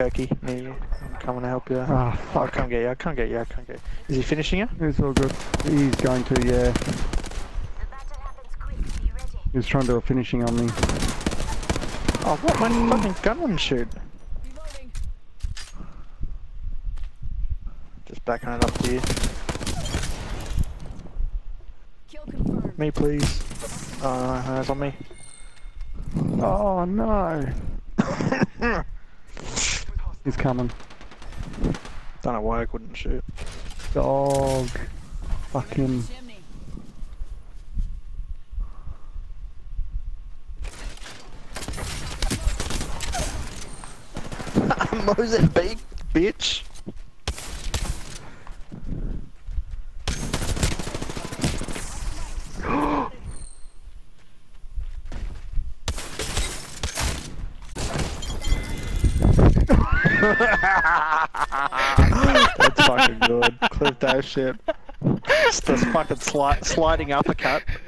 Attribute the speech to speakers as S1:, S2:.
S1: Turkey near you. I'm coming to help you.
S2: Ah,
S1: I
S2: fuck.
S1: can't get you, I can't get you, I can't get you. Is he finishing you?
S2: It's all good. He's going to, yeah.
S3: The battle happens quick. Be ready.
S2: He's trying to do a finishing on me.
S1: Oh, what? My fucking gun wouldn't shoot.
S3: Reloading.
S1: Just backing it up to you.
S3: Kill confirmed.
S1: Me, please. That's on me.
S2: Oh no! He's coming.
S1: Don't know why I couldn't shoot.
S2: Dog. Fucking.
S3: Chimney.
S1: Mozambique, bitch. That's fucking good. Clip that shit. It's this fucking sliding uppercut.